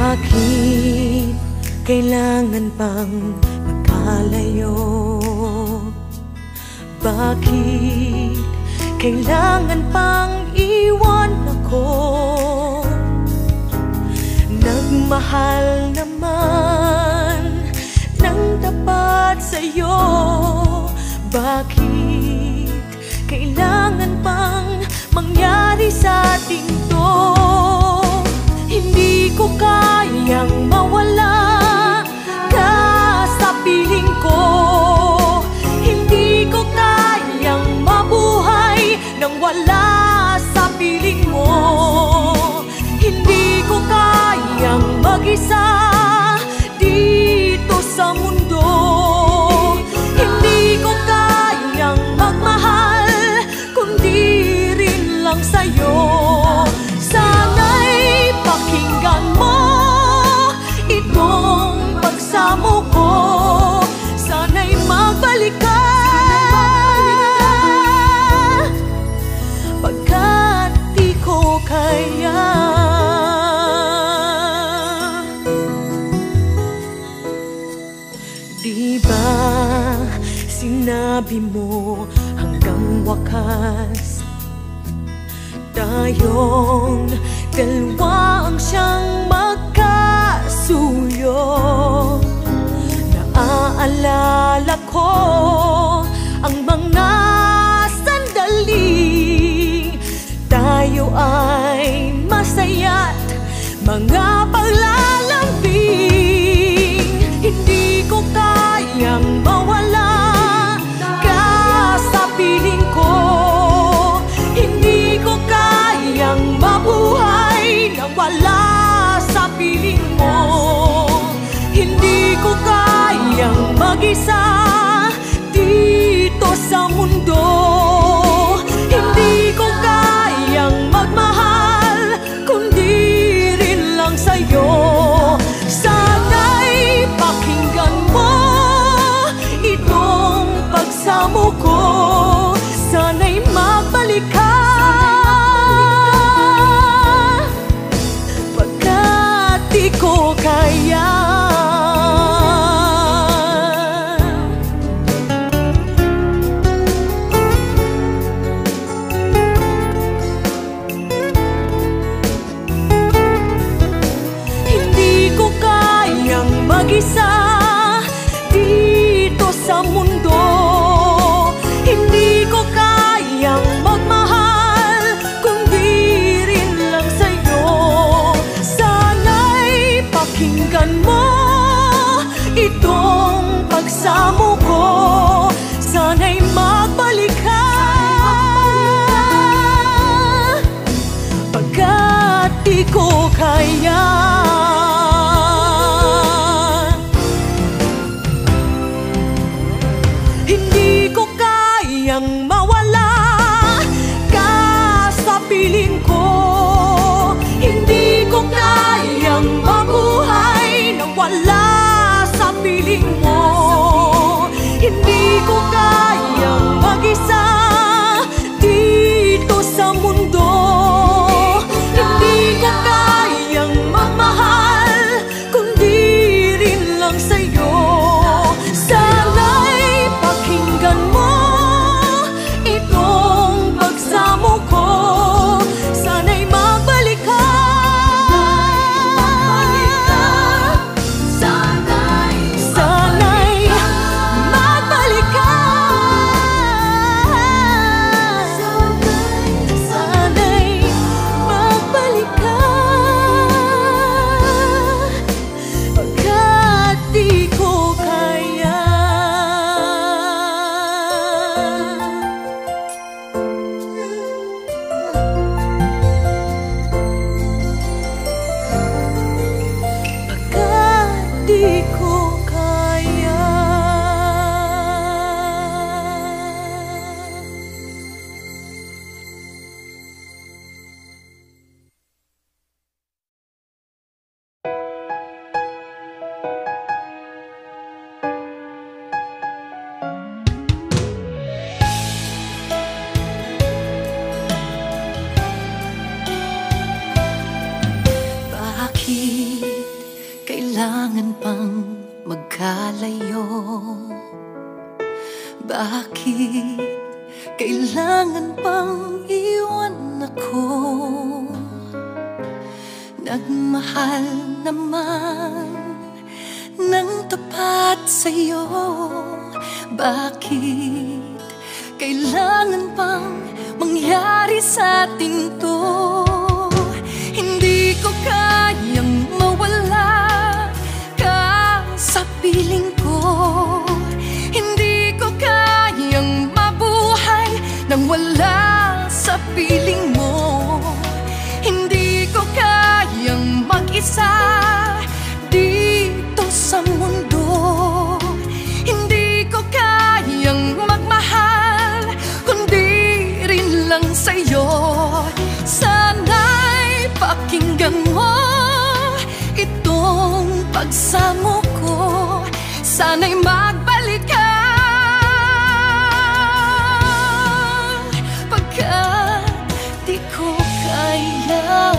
Bakit kailangan pang magkalayo? Bakit kailangan pang iwan ako? Nagmahal naman ng tapat sa'yo. Bakit kailangan pang mangyari sa ating to? Hindi ko kayang mawala ka sa piling ko. Hindi ko kayang mabuhay nang wala sa piling mo. Hindi ko kayang mag-isa dito sa mundo. Hindi ko kayang magmahal kundi rin lang sa'yo. Sana'y pakinggan mo itong pagsamo ko. Sana'y magbalik ka, pagkat di ko kaya. Di ba sinabi mo hanggang wakas tayong dalawa ang siyang magkasuyo? Naaalala ko ang mga sandaling tayo ay masaya't mga paglalambing. Hindi ko kayang mawala ka sa piling ko. Hindi ko kayang mabuhay nang wala sa piling mo. Hindi ko kayang mag-isa dito sa mundo. Hindi ko kayang magmahal kundi rin lang sa'yo. Sana'y pakinggan mo itong pagsamo ko. Sana'y magbalik ka, pagkat di ko kaya. Hindi ko kayang mag-isa dito sa mundo. Hindi ko kayang magmahal kundi rin lang sa'yo. Sana'y pakinggan mo itong pagsamo ko. Sana'y magbalik ka, pagkat di ko kaya. Hindi ko kayang mawala ka sa piling ko. Hindi ko kayang mabuhay nang wala sa piling mo. Hindi ko kayang mag-isa dito sa mundo. Hindi ko kayang magmahal kundi rin lang sa'yo. Sana'y pakinggan mo itong pagsamo ko. Sana'y magbalik ka, sana'y magbalik ka, sana'y magbalik ka, pagkat di ko kaya. Pagkat di ko kaya. Bakit kailangan pang magkalayo? Bakit kailangan pang iwan ako? Nagmahal naman ng tapat sa'yo. Bakit kailangan pang mangyari sa atin to? Hindi ko kayang mawala ka sa piling ko. Hindi ko kayang mabuhay nang wala sa piling mo. Hindi ko kayang mag-isa dito sa mundo. Hindi ko kayang magmahal kundi rin lang sa'yo. Sana'y pakinggan mo itong pagsamo ko. Sana'y magbalik ka, pagkat di ko kaya.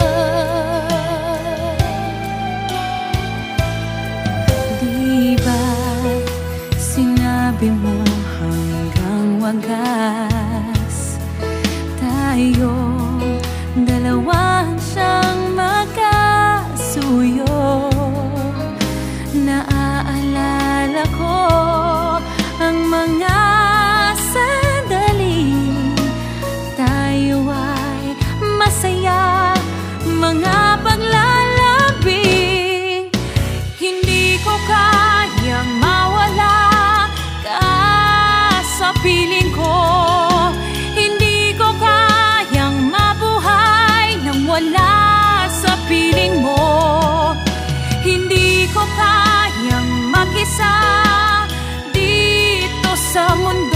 Di ba sinabi mo hanggang wagas tayo dalawa siyang magkasuyo? Naaalala ko ang mga sandali tayo ay masaya, mga paglalambing. Hindi ko kayang mawala ka sa piling ko. Hindi ko kayang mabuhay nang wala sa piling mo. Hindi ko kayang mag-isa dito sa mundo.